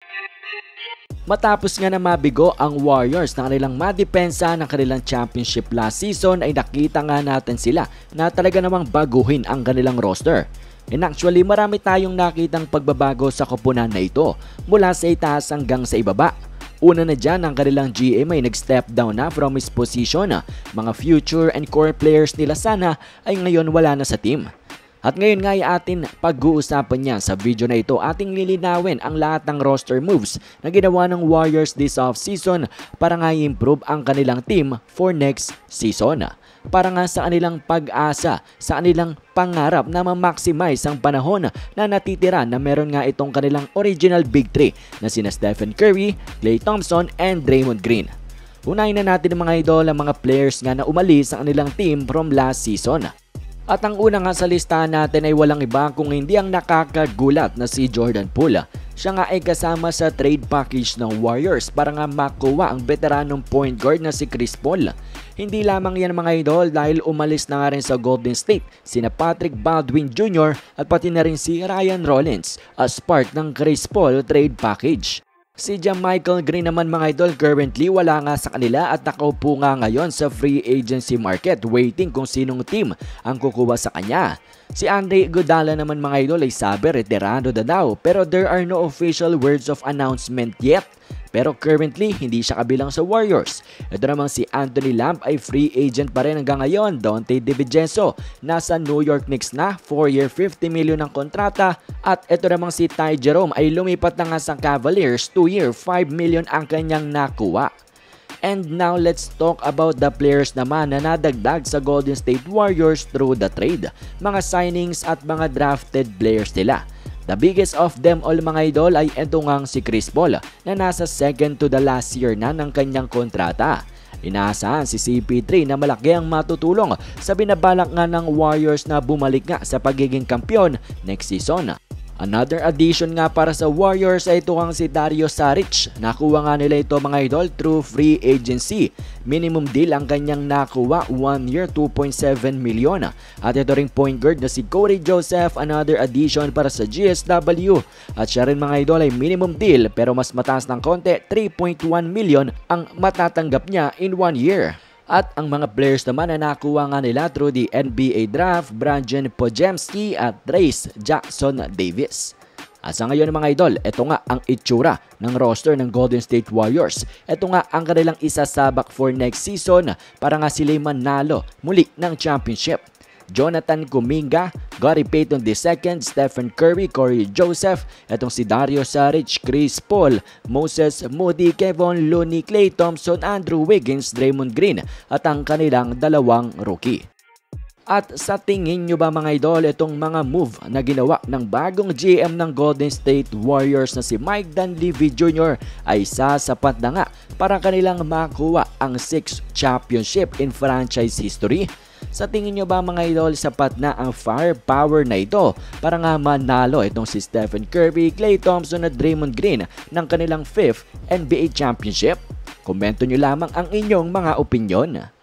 Matapos nga na mabigo ang Warriors na kanilang madepensa ng kanilang championship last season ay nakita nga natin sila na talaga namang baguhin ang kanilang roster. And actually marami tayong nakitang pagbabago sa koponan na ito mula sa itaas hanggang sa ibaba. Una na dyan ang kanilang GM ay nag-step down na from his position. Mga future and core players nila sana ay ngayon wala na sa team. At ngayon nga ay atin pag-uusapan niya sa video na ito, ating lilinawin ang lahat ng roster moves na ginawa ng Warriors this offseason para nga i-improve ang kanilang team for next season. Para nga sa kanilang pag-asa, sa kanilang pangarap na ma-maximize ang panahon na natitira na meron nga itong kanilang original Big 3 na sina Stephen Curry, Klay Thompson, and Draymond Green. Unahin na natin mga idol ang mga players nga na umalis sa kanilang team from last season. At ang una nga sa listahan natin ay walang iba kung hindi ang nakakagulat na si Jordan Poole. Siya nga ay kasama sa trade package ng Warriors para nga makuha ang veteranong point guard na si Chris Paul. Hindi lamang yan mga idol dahil umalis na nga rin sa Golden State sina Patrick Baldwin Jr. at pati na rin si Ryan Rollins as part ng Chris Paul trade package. Si JaMychal Green naman mga idol currently wala nga sa kanila at nakaupo nga ngayon sa free agency market waiting kung sinong team ang kukuha sa kanya. Si Andre Iguodala naman mga idol ay sabi retirado na daw pero there are no official words of announcement yet. Pero currently, hindi siya kabilang sa Warriors. Ito namang si Anthony Lamb ay free agent pa rin hanggang ngayon. Donte DiVincenzo nasa New York Knicks na, 4-year $50 million ang kontrata. At ito namang si Ty Jerome ay lumipat na nga sa Cavaliers, 2-year $5 million ang kanyang nakuha. And now let's talk about the players naman na nadagdag sa Golden State Warriors through the trade. Mga signings at mga drafted players nila. The biggest of them all mga idol ay ito ngang si Chris Paul na nasa second to the last year na ng kanyang kontrata. Inaasahan si CP3 na malaki ang matutulong sa binabalak nga ng Warriors na bumalik nga sa pagiging kampiyon next season. Another addition nga para sa Warriors ay ito ang si Dario Saric. Nakuha nga nila ito mga idol through free agency. Minimum deal ang kanyang nakuha, 1 year $2.7 million. At ito ring point guard na si Corey Joseph, another addition para sa GSW. At siya rin mga idol ay minimum deal pero mas mataas ng konti, 3.1 million ang matatanggap niya in 1 year. At ang mga players naman na nakuha nga nila through the NBA draft, Brandon Podziemski at Trayce Jackson Davis. At sa ngayon mga idol, ito nga ang itsura ng roster ng Golden State Warriors. Ito nga ang kanilang isasabak for next season para nga sila manalo muli ng championship. Jonathan Kuminga, Gary Payton II, Stephen Curry, Corey Joseph, etong si Dario Saric, Chris Paul, Moses Moody, Kevon Looney, Klay Thompson, Andrew Wiggins, Draymond Green at ang kanilang dalawang rookie. At sa tingin nyo ba mga idol, itong mga move na ginawa ng bagong GM ng Golden State Warriors na si Mike Dunleavy Jr. ay sasapat na nga para kanilang makuha ang 6th championship in franchise history? Sa tingin nyo ba mga idol, sapat na ang firepower na ito para nga manalo itong si Stephen Curry, Klay Thompson at Draymond Green ng kanilang 5th NBA championship? Komento nyo lamang ang inyong mga opinyon.